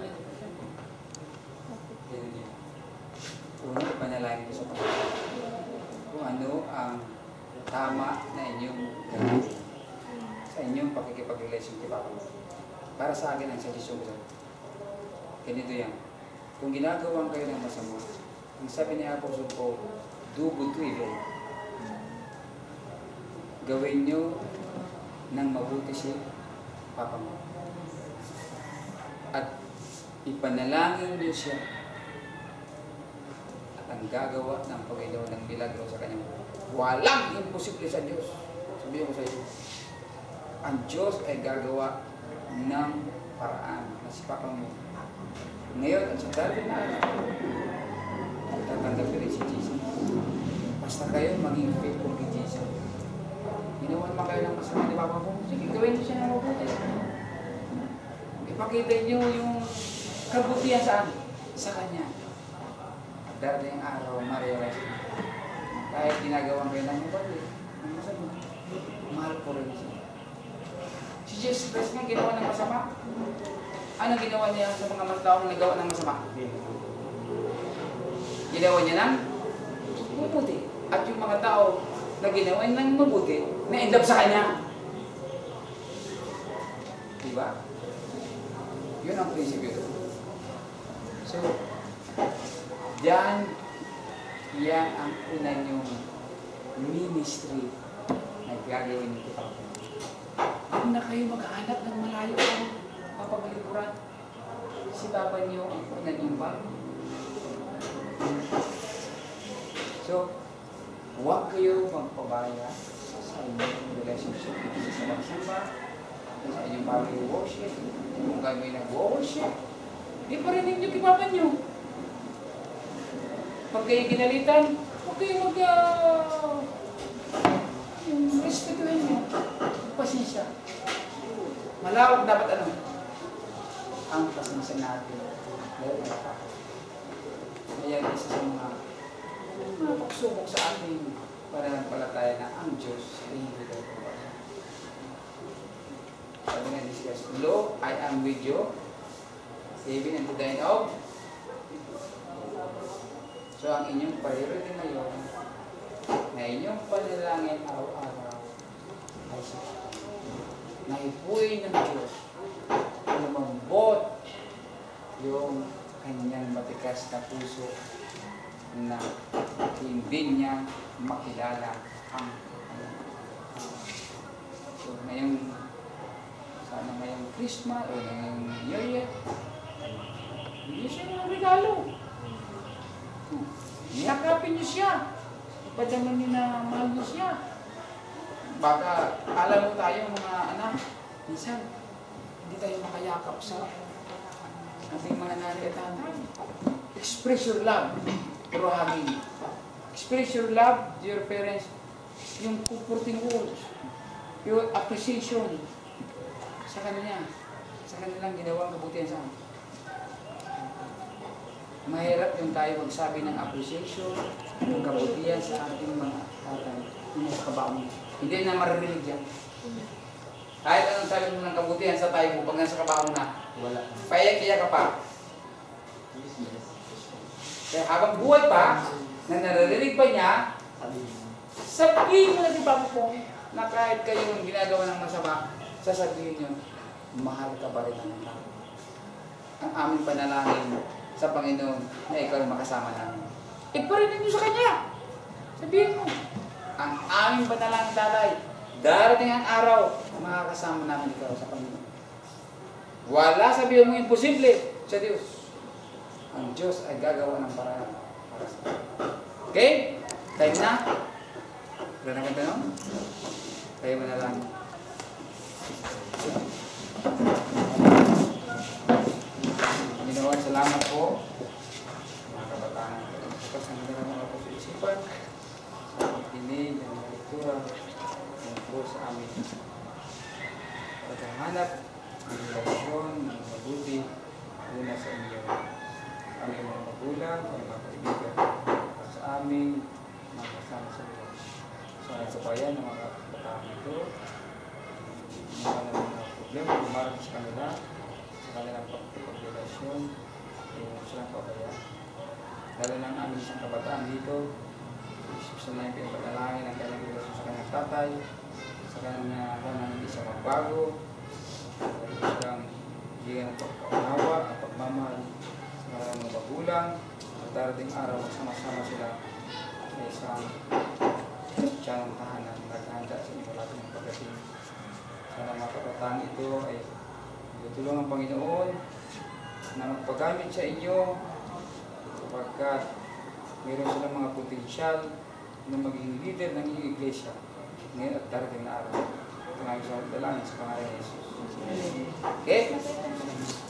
Una, ipanalangin ko sa Panginoon kung ano ang tama na inyong gagawin sa inyong pakikipag-relation kay Papa. Para sa akin ang suggestion ko. Ganito yan. Kung ginagawa kayo ng masama, ang sabi ni Apostle Paul, do good to evil. Gawin nyo ng mabuti si Papa mo. At ipanalangin nyo siya. At ang gagawa ng Panginoon ng milagro sa kanyang walang imposible sa Diyos. Sabihin ko sa iyo, ang Diyos ay gagawa ng paraan na si Papa mo. Ngayon, at sa darating na araw, tatanggap rin si Jesus. Basta kayo maging faithful kay Jesus. Ginawa naman kayo ng masama ni Papa mo, sige, gawin niyo siya ng mabuti. Ipakita niyo yung kabutihan sa Kanya. At darating ang araw, ma-realize niyo. Kahit ginagawa kayo ng mabuti, ang masama, mahal po rin siya. Si Jesus Christ nga ginawa ng masama. Ano ginawa niya sa mga taong nagawa ng masama? Ginawa niya ng mabuti. At yung mga tao na ginawa ng mabuti, na-end up sa kanya. Diba? Yun ang prinsipyo doon. So, yan ang una niyong ministry na gagawin nito. Huwag na kayo maghahanap ng malayo ang papagalikuran. Si Papa niyo ang una niyong bag. So, huwag kayo magpabaya sa inyong relationship sa pagsamba, sa inyong family worship, kung gagawin nag-worship. Di pa rin ninyo kay Papa niyo. Pag kayo ginalitan, huwag kayo yung respetuhin niyo. Pasensya. Malawak dapat ano? Ang pasensya natin. Ayan, isa sa mga pagsubok sa ating pananampalataya na ang Diyos ay hindi tayo pabaya. Sabi nga discuss, Lo, I am with you, even unto the end of. So, ang inyong priority ngayon, na inyong panalangin araw-araw, ay siya. Naipuin ng Diyos, lumambot yung kanyang matikas na puso na hindi niya makilala ang so, sana ngayong Christmas o ngayong New Year, hindi siya ng regalo. Niyakapin niyo siya. Ipadaman niyo na mahal niyo siya. Baka alam mo tayo mga anak, minsan hindi tayo makayakap sa ating mga nanay at tatay. Express your love through hugging. Express your love to your parents. Yung comforting words, your appreciation sa kanya, sa kanilang ginawang kabutihan sa amin. Mahirap yung tayo magsabi ng appreciation, ng kabutihan sa ating mga tatay, mga kabaong. Hindi na maririnig yan. Kahit anong sabi mo ng kabutihan sa tayo mo, pag nasa kabaong na, Wala. payak-iyak ka pa. Kaya habang buhay pa, na naririnig pa niya, sabihin mo na di ba po na kahit kayo yung ginagawa ng masama, sasabihin niyo, mahal ka ba rin ng tao. Ang aming panalangin sa Panginoon na ikaw yung makasama namin. Iparinig niyo sa Kanya. Sabihin mo, ang aming panalangin, tatay, darating ang araw, makakasama namin ikaw sa Panginoon. Wala sabihin mo imposible sa Diyos. Ang Diyos ay gagawa ng paraan para sa atin. Okay? Time na? Wala na kang tanong? Kayo manalangin. Panginoon, salamat po. Mga kabataan, sa mga mga pag-iisipan, sa pagdinig, ng mga lektura, ng po sa amin. Pagkahanap, ang relasyon, ng mabuti, una sa inyo. Aming mga magulang, ang mga kaibigan, at sa aming mga kasama sa Diyos. Sa mga kabayan ng mga kabataan ito. Mga problema dumating sa kanila, sa kanilang pagrelasyon, yung silang pabayaan. Lalo ng aming isang kabataan dito, gusto na yung pinapadalangin ang kanyang relasyon sa kanyang tatay, sa kanyang hindi siya magbago, gusto silang bigyan ng pagkaunawa at pagmamahal sa kanilang mga magulang, at darating araw magsama-sama sila sa isang Kristyanong tahanan, naghahanda sa inyo lahat ng pagdating. Sana mga kabataan ito ay tutulong ang Panginoon na magpagamit sa inyo sapagkat mayroon silang mga potensyal na maging leader ng inyong iglesia ngayon at darating na araw. Ito nga isang dalangin sa pangalan ni Jesus. Okay?